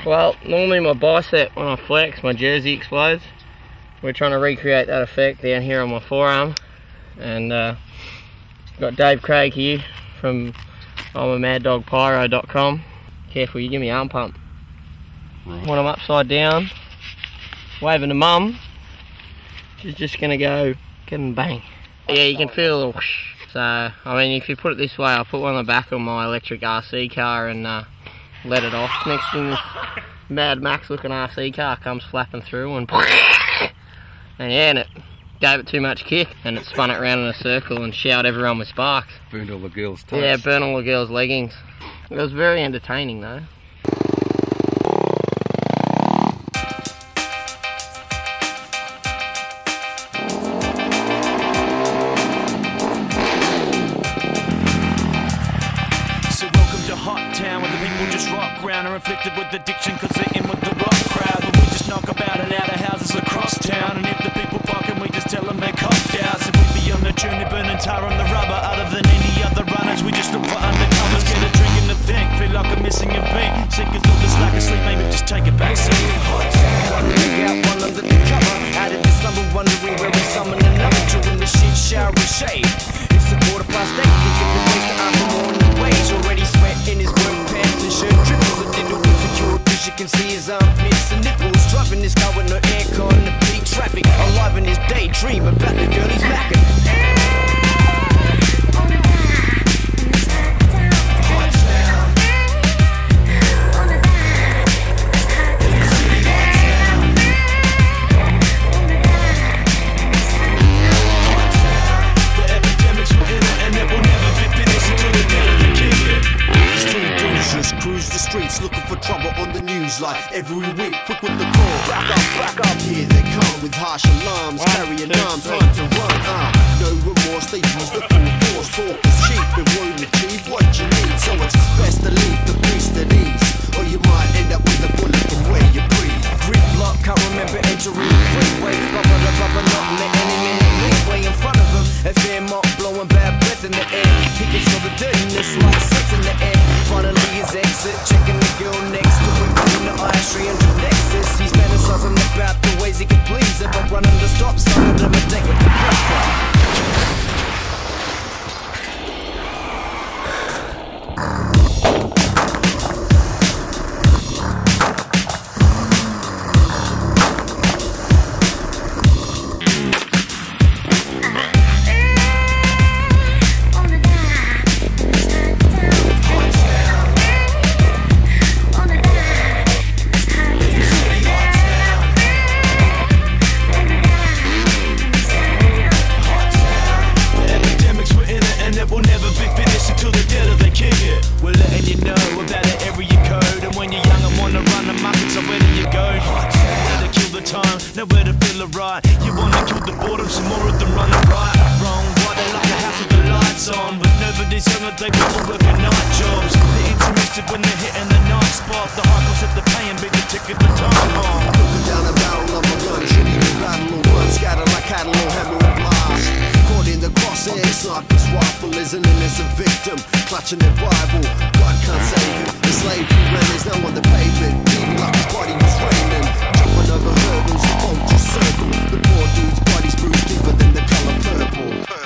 Well, normally my bicep, when I flex, my jersey explodes. We're trying to recreate that effect down here on my forearm. And got Dave Craig here from I'mAMadDogPyro.com. Careful, you give me arm pump. Right. When I'm upside down, waving to mum, she's just gonna go get and bang. Yeah, you can feel a little whoosh. So, I mean, if you put it this way, I put one on the back of my electric RC car and let it off. Next thing, this Mad Max looking RC car comes flapping through and yeah, and it gave it too much kick and it spun it around in a circle and showered everyone with sparks. Burned all the girls' toes. Yeah, burned all the girls' leggings. It was very entertaining though. Are afflicted with addiction cause they're in with the rock crowd. But we just knock about and out of houses across town. And if the people barking, we just tell them they're copped out. So we be on the journey, burning tar on the rubber. Other than any other runners, we just look for undercovers. Get a drink and a think, feel like I'm missing a beat. Sick as all this lack of sleep, maybe just take it back. So one leg out, one under the cover. Out of this slumber, wondering where we summon another. During the shit shower and shade. It's a 8:15, thinking the ways to earn more on the wage. Already sweat in his work pants and shirt dripples. You can see his armpits and nipples. Driving his car with no aircon, the peak traffic. Alive in his daydream about the girl he's macking. The epidemics were in it and it will never be finished until the day they kick it. Just cruise the streets looking for trouble on the news like every week. Quick with the call, back up, here they come with harsh alarms, carrying arms, time to run. No remorse, they use the full force. Talk is cheap, it won't achieve what you need. So it's best to leave the beast at ease, or you might end up with a bullet from where you breathe. Grip block, can't remember entering the freeway. Rubber, not letting him in the leeway in front of him. FMX blowing bad breath in the air. He gets for the dirtiness like sex in the air. Finally his exit, checking the girl next to him in the i300 Lexus. He's fantasizing about the ways he can please her, but running the stop sign of the mistake with the press car. Nowhere to feel it right. You wanna kill the boredom, some more of them running right. Wrong, why they like a house with the lights on, but nobody's young and they people working night jobs. They're interested when they're hitting the night spot. The high cost of the paying big the ticket the time on. Looking down a barrel of a gun, shooting the battle or run, scatter like cattle or hammer and blast. Caught in the crosshairs, sniper's rifle is an innocent victim, clutching their Bible. God can't save him. The slavery ran, there's no on the pavement, bleeding like his body was raining. Jumping over hurdles, the boat just circle. The poor dude's body's bruised deeper than the color purple.